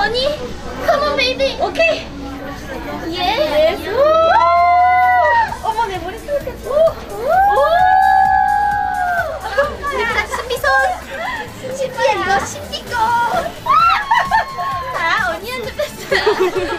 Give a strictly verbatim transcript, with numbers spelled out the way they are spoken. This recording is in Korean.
언니, come on baby. 오케이. 예. 예스. 어머 내 머리 스르겠어. 자, 신비손. 신비야 이거 신비 거. 자, 언니한테 뺐어요.